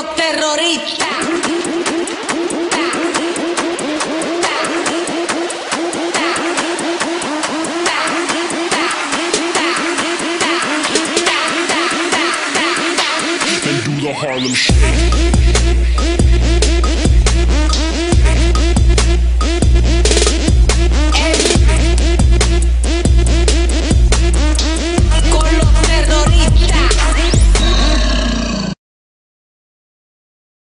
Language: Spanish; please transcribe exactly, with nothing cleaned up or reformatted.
los terroristas. And do the Harlem Shake. Every